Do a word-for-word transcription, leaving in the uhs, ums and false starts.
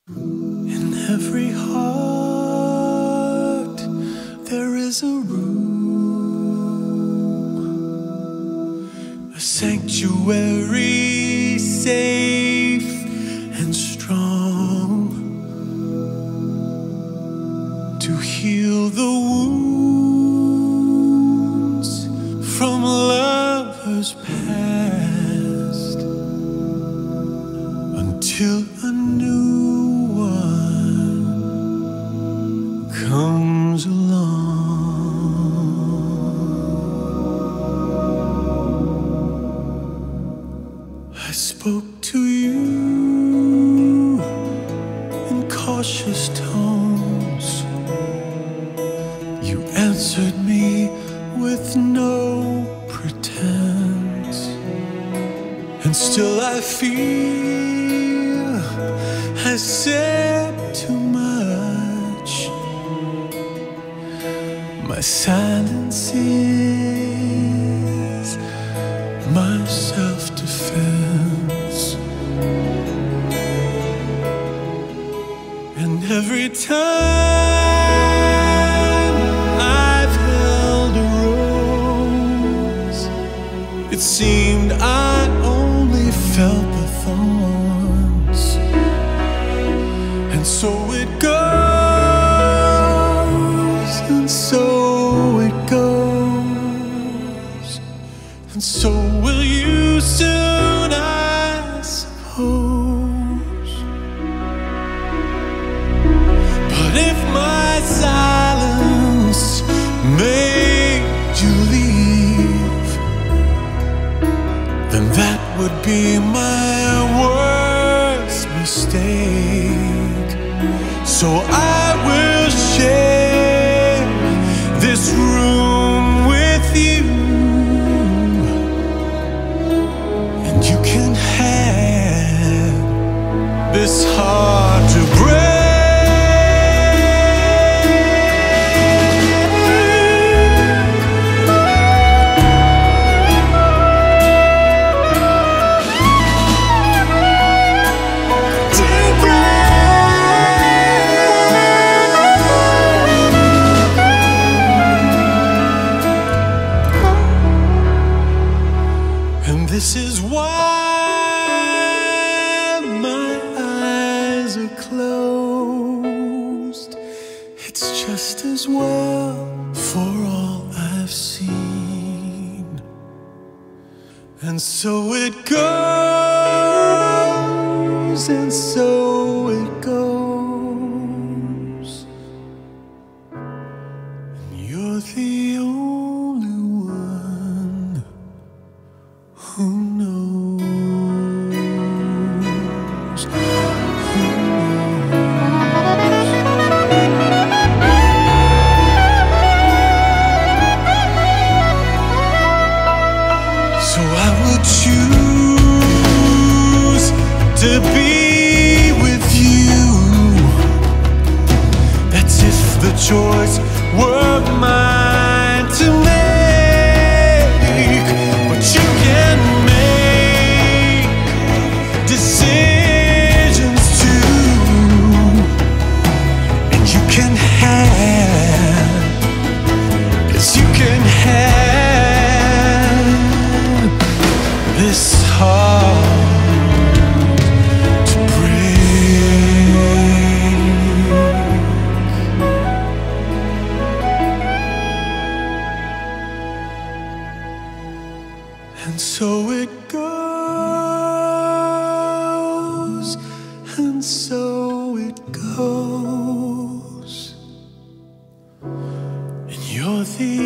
In every heart there is a room, a sanctuary safe and strong, to heal the wounds from lovers past, until a new comes along. I spoke to you in cautious tones. You answered me with no pretense, and still I feel I said too much. My silence is my self-defense, and every time I've held a rose, it seemed I only felt the thorns, and so it goes. And so it goes, and so will you soon, I suppose. But if my silence made you leave, then that would be my worst mistake. So I will share this room with you, and you can have this heart to break. This is why my eyes are closed. It's just as well for all I've seen. And so it goes, and so it goes. And you're the only one who knows, who knows. So I will choose to be with you. That's if the choice were mine to make. But you can make decisions too, and you can have, yes, you can have this heart to break. And so it goes, and so it goes, and you're the